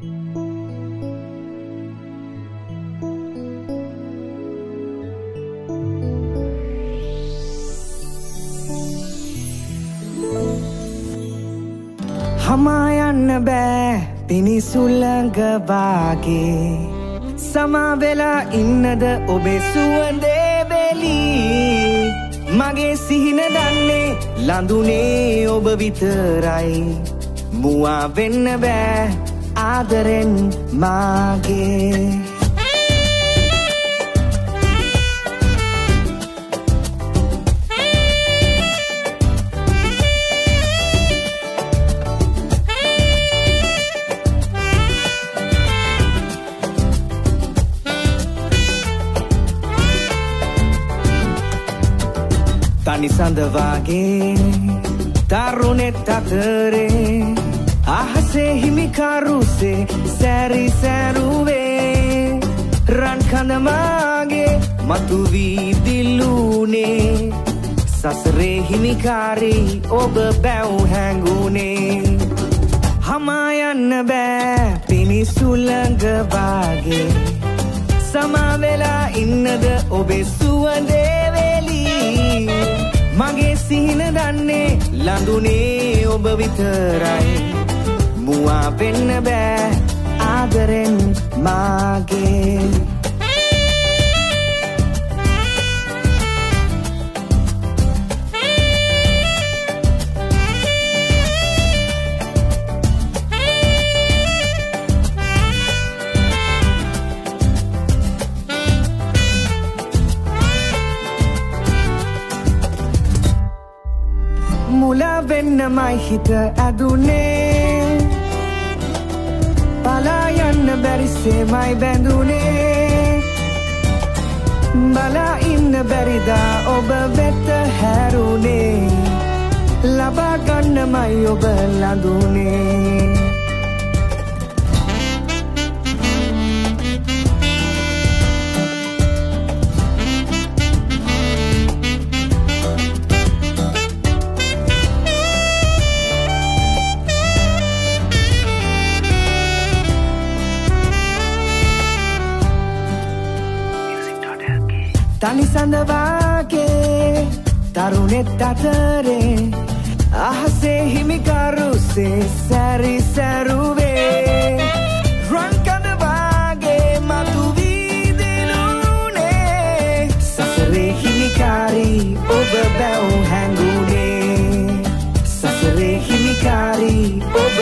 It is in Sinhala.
හමා යන්න බෑ පිනිසුල්ලඟ වාගේ සමා වෙලා ඉන්නද ඔබේ සුවඳේ වෙලී මගේ සිහින දන්නේ ලඳුනේ ඔබ විතරයි මුවා වෙන්න බෑ ආදරෙන් මාගේ තනි සඳ වාගේ තරුණෙත් අතරේ අහසේ හිමිකරුසේ සැරි සැරුවේ රන් කඳ මාගේ මතු වී දිල්ලුනේ සසරේ හිමිකාරී ඔබ බැව් හැඟුනේ හමා යන්න බෑ පිනිසුල්ලඟ වාගේ සමා වෙලා ඉන්නද ඔබේ සුවඳේ මගේ සිහින දන්නේ ලඳුනේ ඔබ විතරයි මුවා වෙන්න බෑ ආදරෙන් මාගේ මුලා වෙන්නමයි හිත ඇදුනේ පලා යන්න බැරිසේමයි බැඳුනේ බලා ඉන්න බැරිදා ඔබ වෙත හැරුනේ ලබා ගන්නමයි ඔබ ලඳුනේ තනි සඳ වාගේ තරුණෙත් අතරේ අහසේ හිමිකරුසේ සැරි සැරුවේ රන් කඳ වාගේ මතු වී දිලුනේ සසරේ හිමිකාරී ඔබ බැව් හැඟුනේ සසරේ හිමිකාරී ඔබ